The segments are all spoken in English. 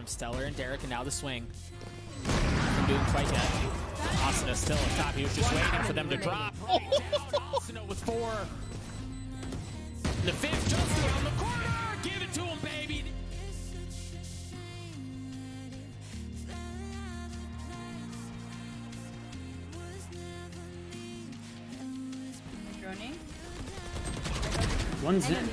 from Stellar and Derek, and now the swing from doing quite yet. Asuna still up top. He was just waiting for them to drop. Right down. Asuna with 4. The 5th just around the corner. Give it to him, baby. Droning. One's in.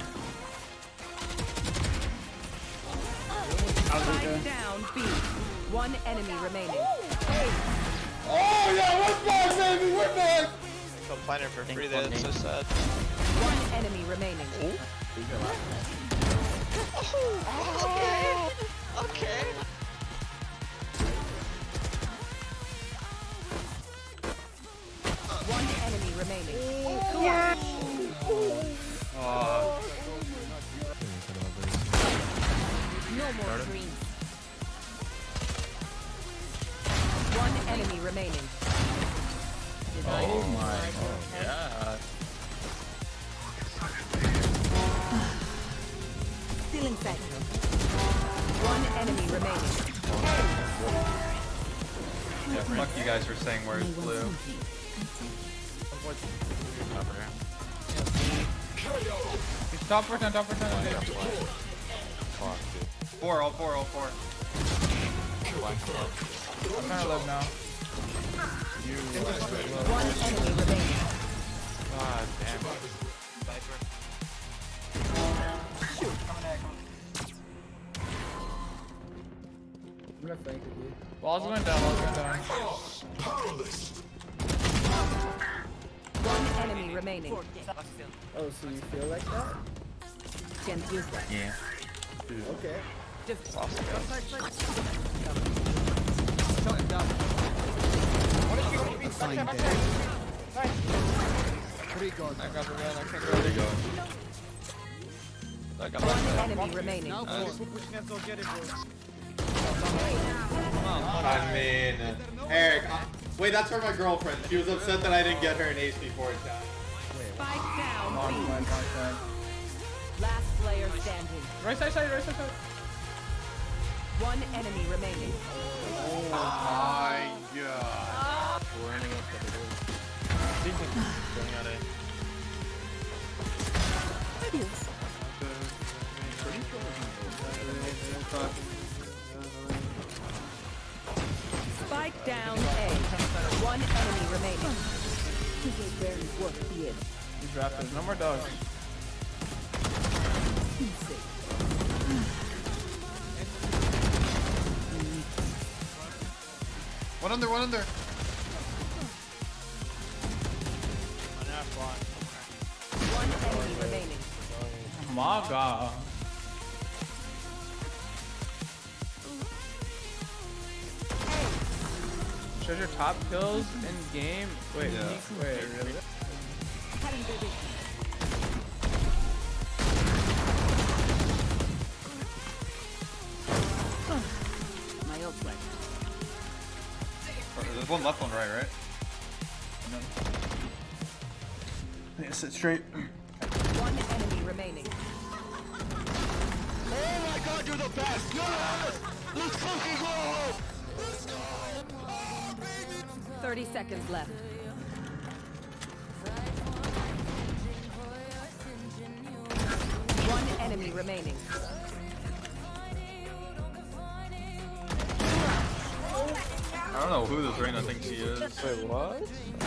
Spike down B. One enemy remaining. Oh yeah, we're back, baby, we're back! Go planner for free there, that's so sad. One enemy remaining. Okay. One enemy remaining. No more dreams. One enemy remaining. Oh my god. Stealing sight. One enemy remaining. Yeah, fuck you guys for saying where's blue. Top percent, top percent. Okay. 4, all 4, all 4. I'm trying to live now. One enemy remaining. God damn. Walls went down, walls went down. One enemy remaining. Oh, so you feel like that? Can't use that. Yeah. Okay. One enemy remaining. I mean, Eric, wait, that's for my girlfriend. She was upset that I didn't get her an ace before it died. Spike down B. Last player standing. Right side, right side. One enemy remaining. Oh my god. We're ending up with Spike down A. One enemy remaining. He's drafted. No more dogs. One under, one under. One enemy remaining. Oh my god. Shows your top kills in game. Wait, wait, really? My ult's right. There's one left, one right, right? Yeah, sit straight. One enemy remaining. oh my god, you're the best! Yes! Let's fucking go! 30 seconds left. One enemy remaining. I don't know who this Reyna thinks he is. Wait, what?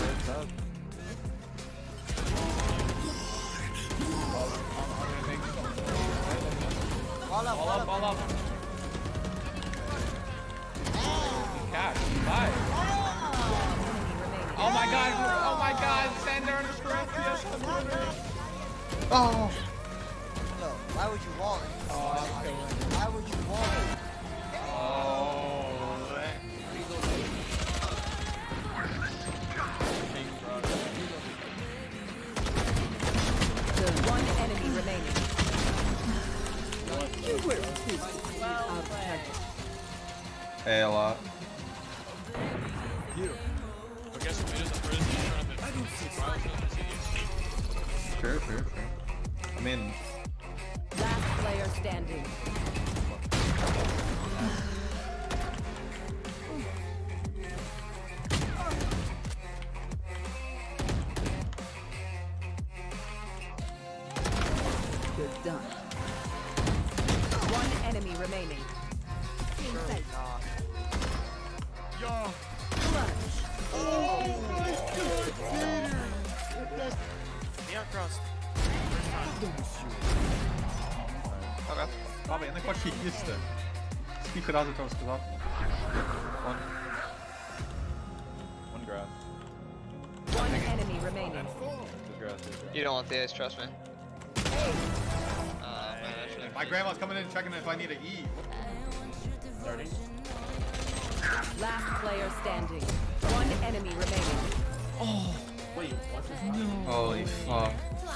Ball up. Catch, bye. Oh my god, Sander and Scorpius. Oh. No, why would you wall it? Why would you wall it? One enemy remaining. Hey, a lot. Sure. I mean, Last player standing. enemy remaining. Surely not. Yo. Clutch. Neon crossed. Okay. Prawie, jednak właśnie jestem. Z kilka razy to сказал. One grass. One enemy remaining. Two grass. You don't want the ace, trust me. Man, actually. My grandma's coming in checking if I need to eat. Last player standing. One enemy remaining. Holy fuck.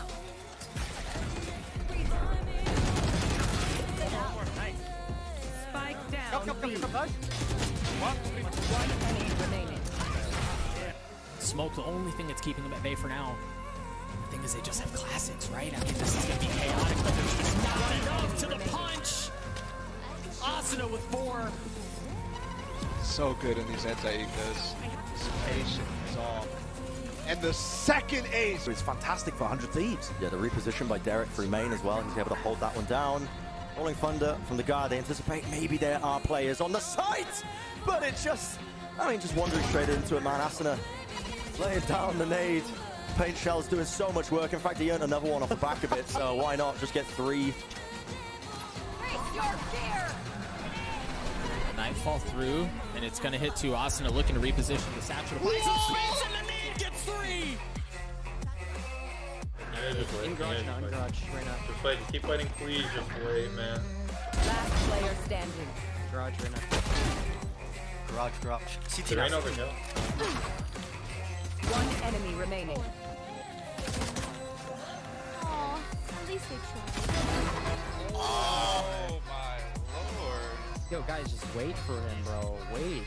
Spike down. B. One enemy remaining. Smoke, the only thing that's keeping them at bay for now. The thing is, they just have classics, right? I mean, this is gonna be chaotic, but there's just not enough to the punch. Asuna with 4. So good in these anti-ecos. Patient is all. And the second ace. It's fantastic for 100 Thieves. Yeah, the reposition by Derek through main as well. He's able to hold that one down. Rolling Thunder from the guard. They anticipate maybe there are players on the site, but it's just, I mean, just wandering straight into it, man. Asuna laying down the nade. Paint Shell's doing so much work. In fact, he earned another one off the back of it, so why not just get 3? Nightfall through, and it's gonna hit to Asuna looking to reposition the satchel. Plays some space, and the nade gets 3! In garage now, in garage right now. Just wait, keep waiting, please. Just wait, man. Last player standing. Garage right now. Garage drop. CT right over here. One enemy remaining. Aw, at least they tried. Oh my lord. Yo, guys, just wait for him, bro. Wait.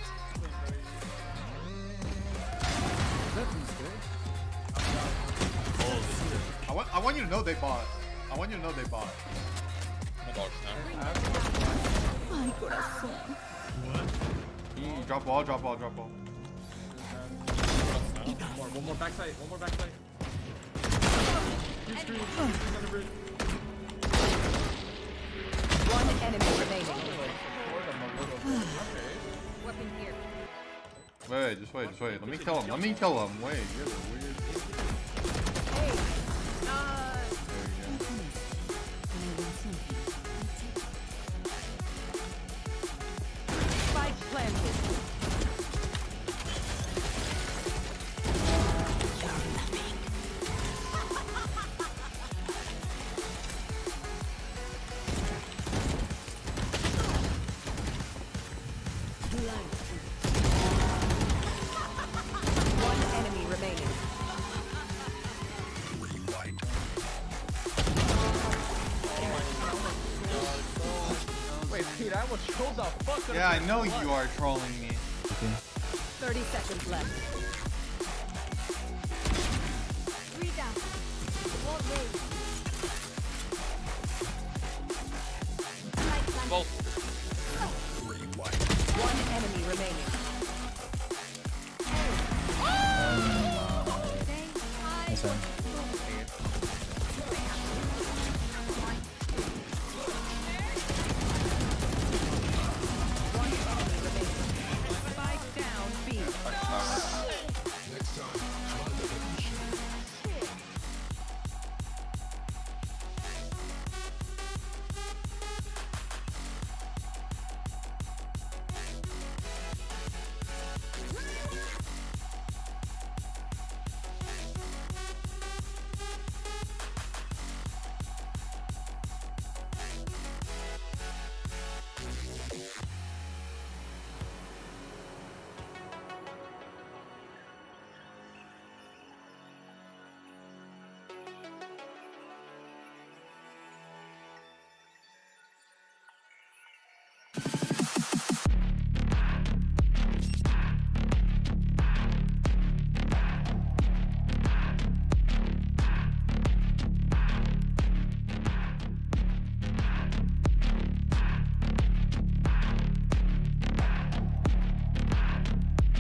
I want you to know they bought. I want you to know they bought. My dog's now. Ay, corazón. Drop ball, drop ball, drop ball. One more backside, one more backside. One enemy remaining. Weapon here. Wait, just wait, just wait. Let me kill him. Let me kill him. Wait, you're the weird. Hey. Spike planted. One enemy remaining. Wait, Pete, I was trolled the fuck up. Yeah, I know you are trolling me. 30 seconds left. 3 down. Wall raised. Spike planted. Both. One enemy remaining. Say hi.